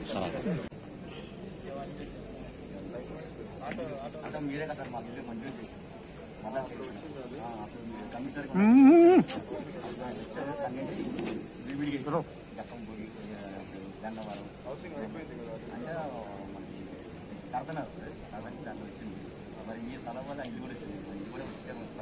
మీరే కదా సార్ మా ఇల్లు మంజూరు చేసి కమిషనర్ గతం పోయి గన్నవరం అంటే మనకి కడతన్నారు సార్ కాబట్టి దాంట్లో వచ్చింది మరి మీ స్థలం వల్ల ఇల్లు కూడా వచ్చింది ఇల్లు కూడా వచ్చారు.